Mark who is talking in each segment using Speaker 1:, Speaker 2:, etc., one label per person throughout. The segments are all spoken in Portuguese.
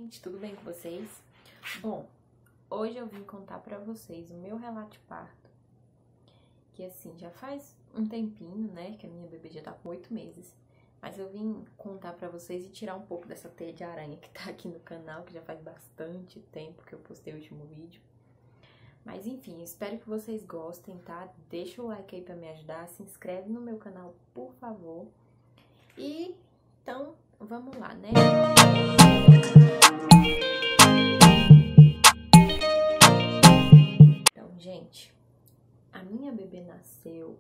Speaker 1: gente, tudo bem com vocês? Bom, hoje eu vim contar pra vocês o meu relato de parto, que assim, já faz um tempinho, né, que a minha bebê já tá com 8 meses, mas eu vim contar pra vocês e tirar um pouco dessa teia de aranha que tá aqui no canal, que já faz bastante tempo que eu postei o último vídeo. Mas enfim, espero que vocês gostem, tá? Deixa o like aí pra me ajudar, se inscreve no meu canal, por favor. E então, vamos lá, né? Então, gente, a minha bebê nasceu,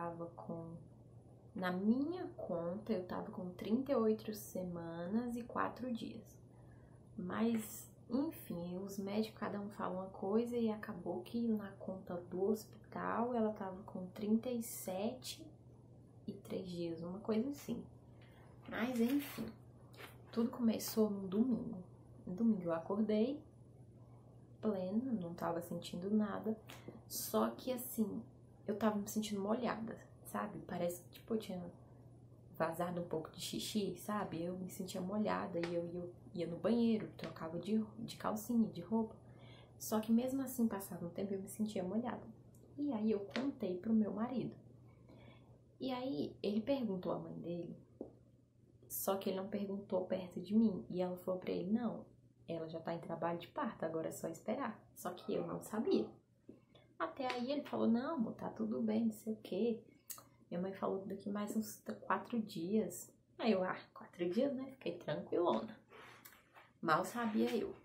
Speaker 1: na minha conta, eu tava com 38 semanas e 4 dias. Mas, enfim, os médicos, cada um fala uma coisa e acabou que na conta do hospital ela tava com 37 e 3 dias, uma coisa assim. Mas, enfim, tudo começou no domingo. No domingo eu acordei plena, não tava sentindo nada, só que assim, eu tava me sentindo molhada, sabe? Parece que tipo, eu tinha vazado um pouco de xixi, sabe? Eu me sentia molhada e eu ia no banheiro, trocava de calcinha, de roupa, só que mesmo assim passava um tempo e eu me sentia molhada. E aí eu contei pro meu marido. E aí ele perguntou à mãe dele, só que ele não perguntou perto de mim. E ela falou pra ele, não, ela já tá em trabalho de parto, agora é só esperar. Só que eu não sabia. Até aí ele falou, não, amor, tá tudo bem, não sei o quê. Minha mãe falou que daqui mais uns 4 dias. Aí eu, 4 dias, né? Fiquei tranquilona. Mal sabia eu.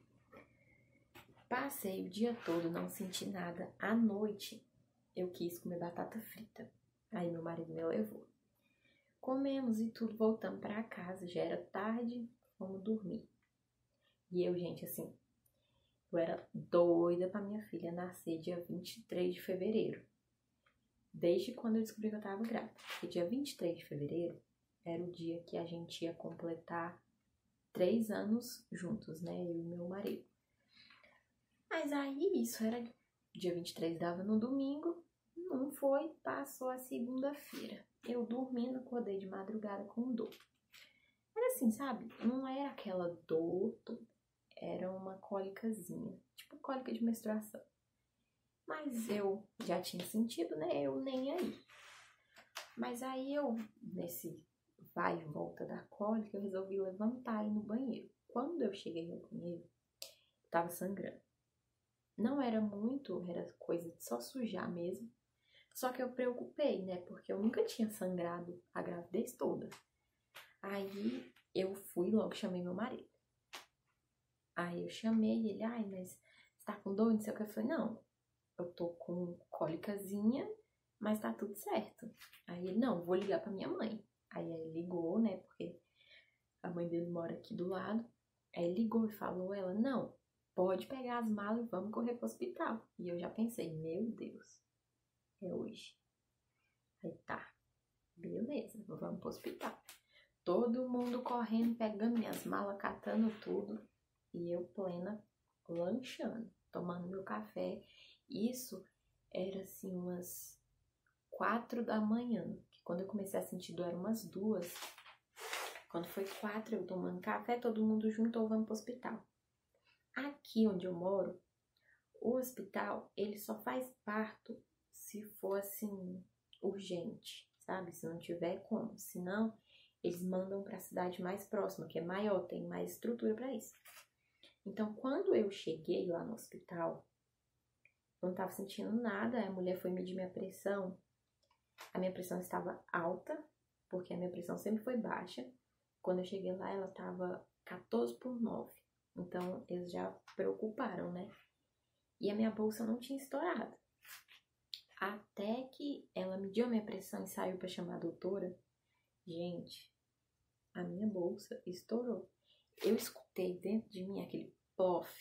Speaker 1: Passei o dia todo, não senti nada. À noite, eu quis comer batata frita. Aí meu marido me levou. Comemos e tudo, voltamos pra casa. Já era tarde, fomos dormir. E eu, gente, assim, eu era doida pra minha filha nascer dia 23 de fevereiro. Desde quando eu descobri que eu tava grávida. Porque dia 23 de fevereiro era o dia que a gente ia completar 3 anos juntos, né? Eu e meu marido. Mas aí, isso era dia 23, dava no domingo. Não foi, passou a segunda-feira. Eu dormindo, acordei de madrugada com dor. Era assim, sabe? Não era aquela dor, era uma cólicazinha. Tipo cólica de menstruação. Mas eu já tinha sentido, né? Eu nem aí. Mas aí eu, nesse vai e volta da cólica, eu resolvi levantar e ir no banheiro. Quando eu cheguei no banheiro, tava sangrando. Não era muito, era coisa de só sujar mesmo. Só que eu preocupei, né? Porque eu nunca tinha sangrado a gravidez toda. Aí eu fui logo, chamei meu marido. Aí eu chamei ele, mas você tá com dor? Não sei o que. Eu falei, não, eu tô com cólicazinha, mas tá tudo certo. Aí ele, não, vou ligar pra minha mãe. Aí ele ligou, né, porque a mãe dele mora aqui do lado. Aí ele ligou e falou, ela, não, pode pegar as malas e vamos correr pro hospital. E eu já pensei, meu Deus, é hoje. Aí tá, beleza, vamos pro hospital. Todo mundo correndo, pegando minhas malas, catando tudo. E eu plena, lanchando, tomando meu café. Isso era assim umas 4 da manhã. Que quando eu comecei a sentir dor, eram umas 2. Quando foi 4, eu tomando café, todo mundo junto, vamos pro hospital. Aqui onde eu moro, o hospital, ele só faz parto se for assim, urgente, sabe? Se não tiver como. Senão, eles mandam para a cidade mais próxima, que é maior, tem mais estrutura para isso. Então, quando eu cheguei lá no hospital, não estava sentindo nada, a mulher foi medir minha pressão. A minha pressão estava alta, porque a minha pressão sempre foi baixa. Quando eu cheguei lá, ela estava 14/9. Então, eles já preocuparam, né? E a minha bolsa não tinha estourado. Até que ela mediu a minha pressão e saiu para chamar a doutora. Gente, a minha bolsa estourou. Eu escutei dentro de mim aquele pof.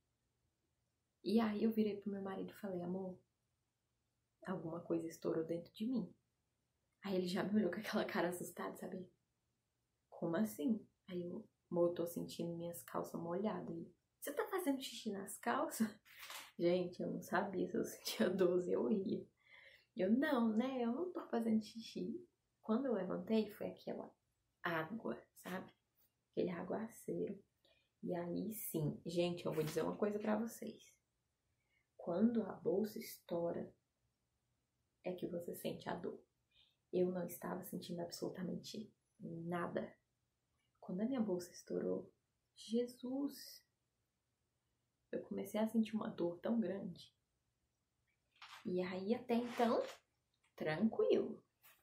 Speaker 1: E aí eu virei pro meu marido e falei, amor, alguma coisa estourou dentro de mim. Aí ele já me olhou com aquela cara assustada, sabe? Como assim? Aí eu tô sentindo minhas calças molhadas. Você tá fazendo xixi nas calças? Gente, eu não sabia se eu sentia 12, eu ria. Eu não, né? Eu não tô fazendo xixi. Quando eu levantei, foi aquela água, sabe? Aquele aguaceiro. E aí sim, gente, eu vou dizer uma coisa pra vocês. Quando a bolsa estoura, é que você sente a dor. Eu não estava sentindo absolutamente nada. Quando a minha bolsa estourou, Jesus, eu comecei a sentir uma dor tão grande. E aí, até então, tranquilo.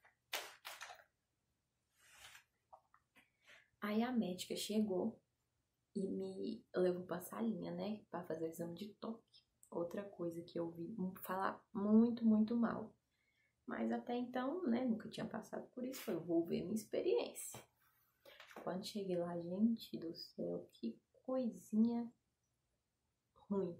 Speaker 1: Aí a médica chegou e me levou pra salinha, né? Pra fazer o exame de toque. Outra coisa que eu ouvi falar muito, muito mal. Mas até então, né? Nunca tinha passado por isso. Eu vou ver minha experiência. Quando cheguei lá, gente do céu, que coisinha ruim.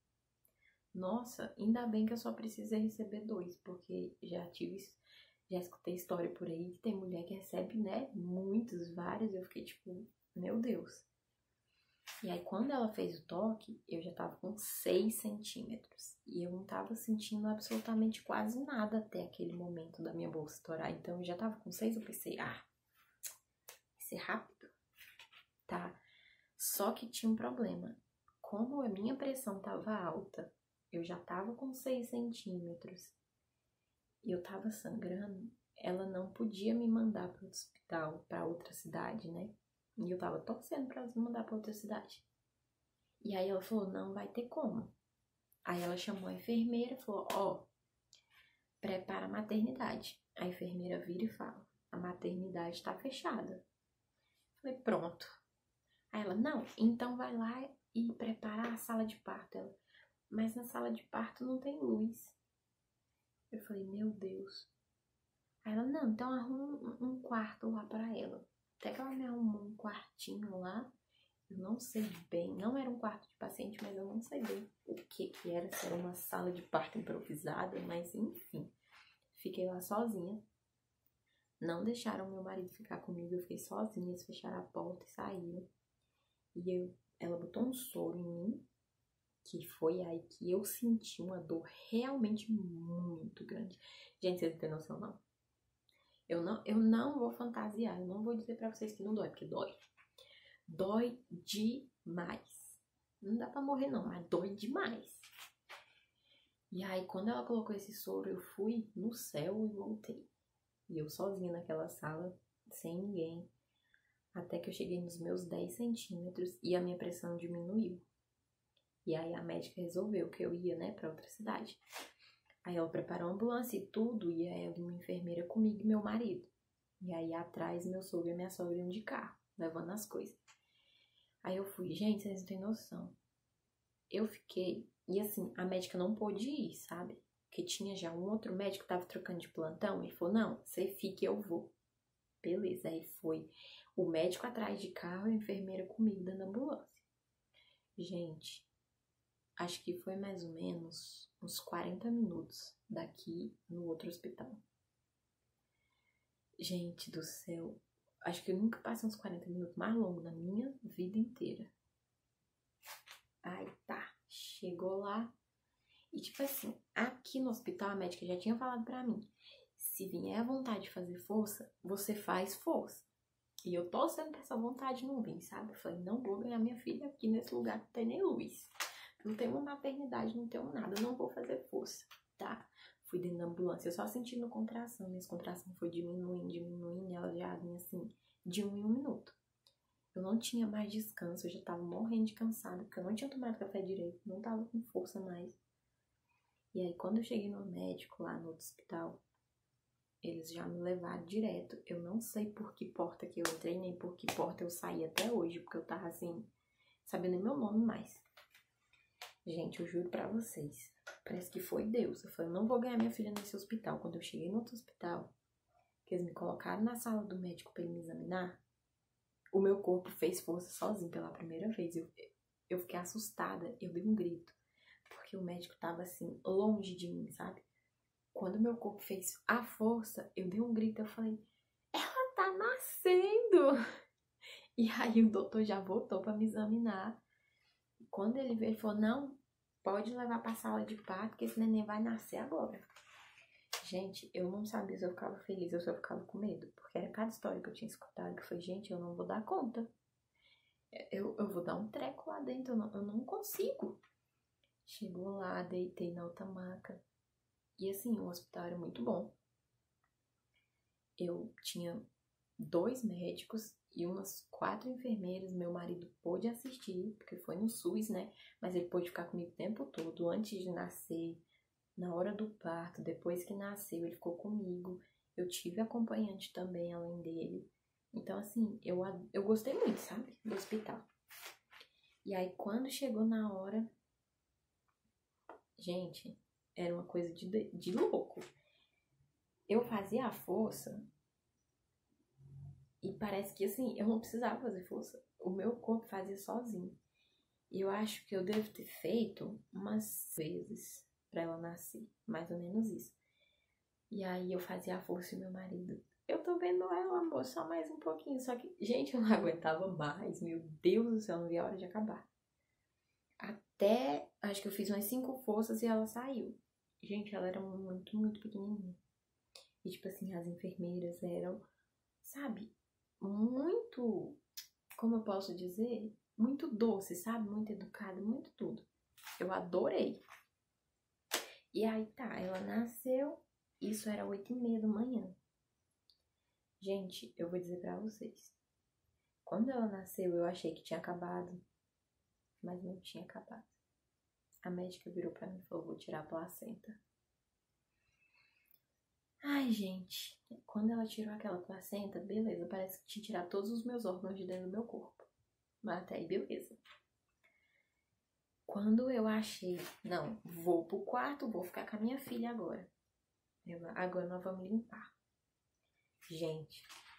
Speaker 1: Nossa, ainda bem que eu só precisei receber 2, porque já escutei história por aí que tem mulher que recebe, né, muitos, vários, eu fiquei tipo, meu Deus. E aí quando ela fez o toque, eu já tava com 6 centímetros, e eu não tava sentindo absolutamente quase nada até aquele momento da minha bolsa estourar, então eu já tava com 6, eu pensei, vai ser rápido, tá? Só que tinha um problema, como a minha pressão tava alta, eu já tava com 6 centímetros e eu tava sangrando, ela não podia me mandar para o hospital, para outra cidade, né? E eu tava torcendo pra ela me mandar para outra cidade. E aí ela falou, não vai ter como. Aí ela chamou a enfermeira e falou, ó, prepara a maternidade. A enfermeira vira e fala, a maternidade tá fechada. Eu falei, pronto. Aí ela, não, então vai lá e prepara a sala de parto. Ela, mas na sala de parto não tem luz. Eu falei, meu Deus. Aí ela, não, então arruma um quarto lá pra ela. Até que ela me arrumou um quartinho lá. Eu não sei bem, não era um quarto de paciente, mas eu não sei bem o que era. Se era uma sala de parto improvisada, mas enfim. Fiquei lá sozinha. Não deixaram meu marido ficar comigo, eu fiquei sozinha. Eles fecharam a porta e saíram. E ela botou um soro em mim. Que foi aí que eu senti uma dor realmente muito grande. Gente, vocês não têm noção, não. Eu não vou fantasiar, eu não vou dizer pra vocês que não dói, porque dói. Dói demais. Não dá pra morrer não, mas dói demais. E aí, quando ela colocou esse soro, eu fui no céu e voltei. E eu sozinha naquela sala, sem ninguém. Até que eu cheguei nos meus 10 centímetros e a minha pressão diminuiu. E aí a médica resolveu que eu ia, né, pra outra cidade. Aí ela preparou a ambulância e tudo, e aí uma enfermeira comigo e meu marido. E aí atrás meu sogro e minha sogra iam de carro, levando as coisas. Aí eu fui, gente, vocês não têm noção. Eu fiquei, e assim, a médica não pôde ir, sabe? Porque tinha já um outro médico que tava trocando de plantão, ele falou, não, você fique, eu vou. Beleza, aí foi o médico atrás de carro e a enfermeira comigo dando ambulância. Gente, acho que foi mais ou menos uns 40 minutos daqui no outro hospital. Gente do céu, acho que eu nunca passei uns 40 minutos mais longos na minha vida inteira. Aí tá, chegou lá. E tipo assim, aqui no hospital a médica já tinha falado pra mim, se vier a vontade de fazer força, você faz força. E eu torcendo pra essa vontade não vir, sabe? Eu falei, não vou ganhar minha filha aqui nesse lugar que não tem nem luz. Não tem uma maternidade, não tenho nada, não vou fazer força, tá? Fui dentro da ambulância, eu só sentindo contração. Minhas contrações foi diminuindo, e ela já vinha assim, de 1 em 1 minuto. Eu não tinha mais descanso, eu já tava morrendo de cansada, porque eu não tinha tomado café direito, não tava com força mais. E aí, quando eu cheguei no médico lá no outro hospital, eles já me levaram direto. Eu não sei por que porta que eu entrei, nem por que porta eu saí até hoje, porque eu tava assim, sabendo meu nome mais. Gente, eu juro pra vocês, parece que foi Deus. Eu falei, não vou ganhar minha filha nesse hospital. Quando eu cheguei no outro hospital, que eles me colocaram na sala do médico pra ele me examinar, o meu corpo fez força sozinho pela primeira vez. Eu fiquei assustada, eu dei um grito, porque o médico tava assim, longe de mim, sabe? Quando meu corpo fez a força, eu dei um grito, eu falei, ela tá nascendo! E aí o doutor já voltou pra me examinar. Quando ele veio, ele falou, não, pode levar pra sala de parto, porque esse neném vai nascer agora. Gente, eu não sabia se eu ficava feliz ou se eu ficava com medo, porque era cada história que eu tinha escutado, que foi, gente, eu não vou dar conta. eu vou dar um treco lá dentro, eu não consigo. Chegou lá, deitei na outra maca. E assim, o hospital era muito bom. Eu tinha 2 médicos e umas 4 enfermeiras. Meu marido pôde assistir, porque foi no SUS, né? Mas ele pôde ficar comigo o tempo todo, antes de nascer, na hora do parto, depois que nasceu, ele ficou comigo. Eu tive acompanhante também, além dele. Então, assim, eu gostei muito, sabe? Do hospital. E aí, quando chegou na hora, gente, era uma coisa de louco. Eu fazia a força e parece que, assim, eu não precisava fazer força. O meu corpo fazia sozinho. E eu acho que eu devo ter feito umas vezes pra ela nascer. Mais ou menos isso. E aí eu fazia a força e meu marido... Eu tô vendo ela, amor, só mais um pouquinho. Só que, gente, eu não aguentava mais. Meu Deus do céu, não via a hora de acabar. Até, acho que eu fiz umas 5 forças e ela saiu. Gente, ela era muito, muito pequenininha. E, tipo assim, as enfermeiras eram, sabe, muito, como eu posso dizer? Muito doce, sabe? Muito educada, muito tudo. Eu adorei. E aí, tá, ela nasceu, isso era 8h30 da manhã. Gente, eu vou dizer pra vocês. Quando ela nasceu, eu achei que tinha acabado, mas não tinha acabado. A médica virou pra mim e falou, vou tirar a placenta. Ai, gente, quando ela tirou aquela placenta, beleza, parece que tinha tirado todos os meus órgãos de dentro do meu corpo. Mas até aí, beleza. Quando eu achei, não, vou pro quarto, vou ficar com a minha filha agora. Agora nós vamos limpar. Gente,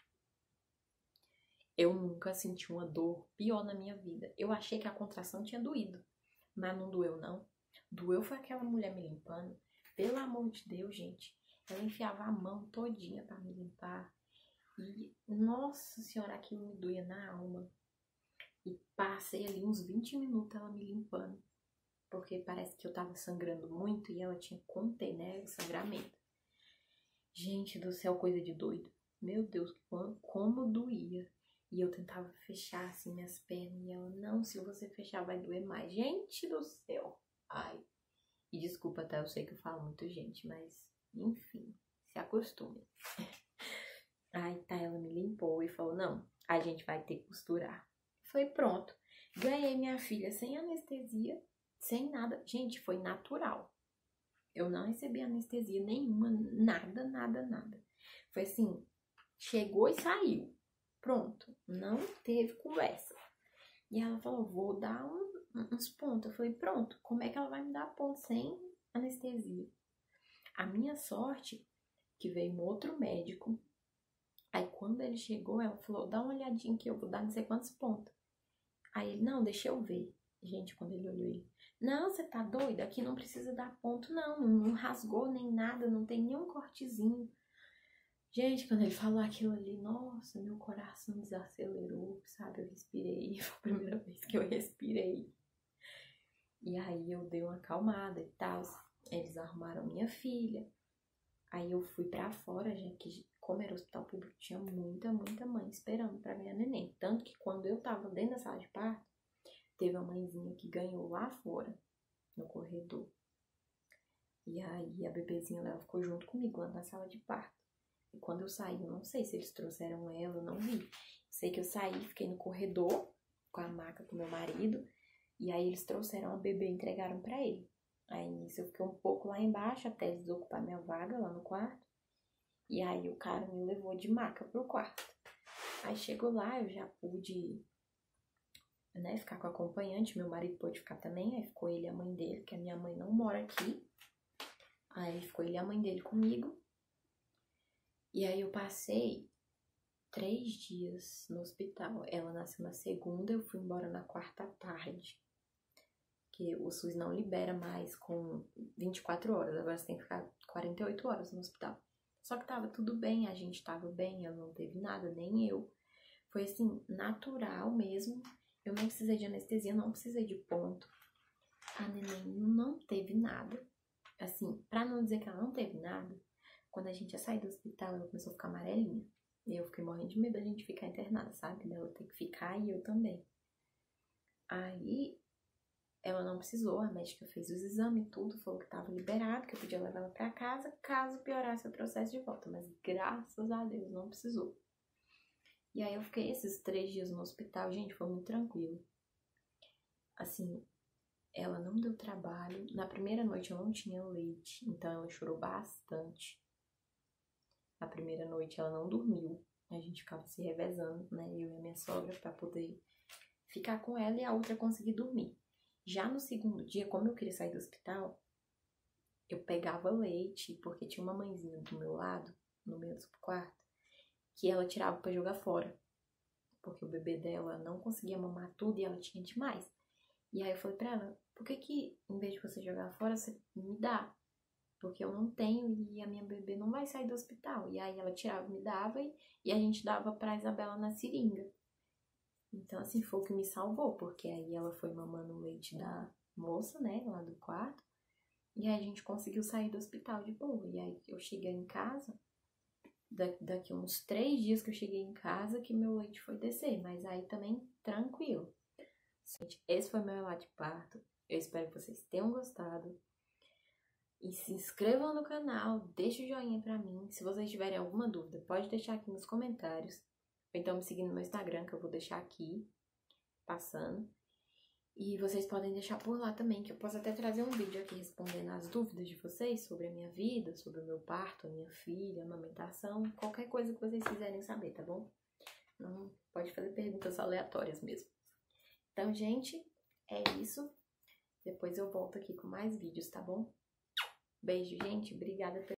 Speaker 1: eu nunca senti uma dor pior na minha vida. Eu achei que a contração tinha doído, mas não doeu, não. Doeu foi aquela mulher me limpando. Pelo amor de Deus, gente. Ela enfiava a mão todinha pra me limpar. E, nossa senhora, aquilo me doía na alma. E passei ali uns 20 minutos ela me limpando. Porque parece que eu tava sangrando muito e ela tinha que conter, né, o sangramento. Gente do céu, coisa de doido. Meu Deus, como doía. E eu tentava fechar assim minhas pernas e ela, não, se você fechar vai doer mais. Gente do céu. Ai. E desculpa, tá? Eu sei que eu falo muito gente, mas enfim, se acostume. Aí tá, ela me limpou e falou, não, a gente vai ter que costurar. Foi pronto. Ganhei minha filha sem anestesia, sem nada. Gente, foi natural. Eu não recebi anestesia nenhuma, nada, nada, nada. Foi assim, chegou e saiu. Pronto, não teve conversa. E ela falou, vou dar uns pontos. Eu falei, pronto, como é que ela vai me dar ponto sem anestesia? A minha sorte, que veio um outro médico. Aí quando ele chegou, ela falou, dá uma olhadinha que eu vou dar não sei quantos pontos. Aí ele, não, deixa eu ver. Gente, quando ele olhou, ele, não, você tá doida? Aqui não precisa dar ponto, não rasgou nem nada, não tem nenhum cortezinho. Gente, quando ele falou aquilo ali, nossa, meu coração desacelerou, sabe? Eu respirei, foi a primeira vez que eu respirei. E aí eu dei uma acalmada e tal. Eles arrumaram minha filha. Aí eu fui pra fora, gente, que como era hospital público, tinha muita, muita mãe esperando pra minha neném. Tanto que quando eu tava dentro da sala de parto, teve uma mãezinha que ganhou lá fora, no corredor. E aí a bebezinha dela ficou junto comigo lá na sala de parto. E quando eu saí, eu não sei se eles trouxeram ela, eu não vi. Sei que eu saí, fiquei no corredor com a maca com meu marido. E aí eles trouxeram a bebê e entregaram pra ele. Aí nisso eu fiquei um pouco lá embaixo até eles ocupar minha vaga lá no quarto. E aí o cara me levou de maca pro quarto. Aí chegou lá, eu já pude, né, ficar com a acompanhante. Meu marido pôde ficar também. Aí ficou ele e a mãe dele, que a minha mãe não mora aqui. Aí ficou ele e a mãe dele comigo. E aí eu passei 3 dias no hospital. Ela nasceu na segunda, eu fui embora na quarta tarde. Que o SUS não libera mais com 24 horas. Agora você tem que ficar 48 horas no hospital. Só que tava tudo bem, a gente tava bem, ela não teve nada, nem eu. Foi assim, natural mesmo. Eu não precisei de anestesia, não precisei de ponto. A neném não teve nada. Assim, pra não dizer que ela não teve nada, quando a gente ia sair do hospital, ela começou a ficar amarelinha. E eu fiquei morrendo de medo da gente ficar internada, sabe? Dela ter que ficar e eu também. Aí ela não precisou, a médica fez os exames e tudo, falou que tava liberado, que eu podia levar ela pra casa, caso piorasse o processo de volta. Mas graças a Deus não precisou. E aí eu fiquei esses 3 dias no hospital, gente, foi muito tranquilo. Assim, ela não deu trabalho. Na primeira noite eu não tinha leite, então ela chorou bastante. Na primeira noite ela não dormiu. A gente ficava se revezando, né? Eu e a minha sogra, pra poder ficar com ela e a outra conseguir dormir. Já no segundo dia, como eu queria sair do hospital, eu pegava leite, porque tinha uma mãezinha do meu lado, no meio do quarto, que ela tirava pra jogar fora. Porque o bebê dela não conseguia mamar tudo e ela tinha demais. E aí eu falei pra ela, por que em vez de você jogar fora, você me dá? Porque eu não tenho e a minha bebê não vai sair do hospital. E aí ela tirava, me dava e a gente dava pra Isabela na seringa. Então, assim, foi o que me salvou, porque aí ela foi mamando o leite da moça, né, lá do quarto. E aí a gente conseguiu sair do hospital de boa. E aí eu cheguei em casa, daqui uns 3 dias que eu cheguei em casa, que meu leite foi descer. Mas aí também, tranquilo. Gente, esse foi meu relato de parto. Eu espero que vocês tenham gostado. E se inscrevam no canal, deixe o joinha pra mim. Se vocês tiverem alguma dúvida, pode deixar aqui nos comentários. Ou então me seguir no meu Instagram, que eu vou deixar aqui, passando. E vocês podem deixar por lá também, que eu posso até trazer um vídeo aqui respondendo as dúvidas de vocês sobre a minha vida, sobre o meu parto, a minha filha, a amamentação, qualquer coisa que vocês quiserem saber, tá bom? Não pode fazer perguntas aleatórias mesmo. Então, gente, é isso. Depois eu volto aqui com mais vídeos, tá bom? Beijo, gente. Obrigada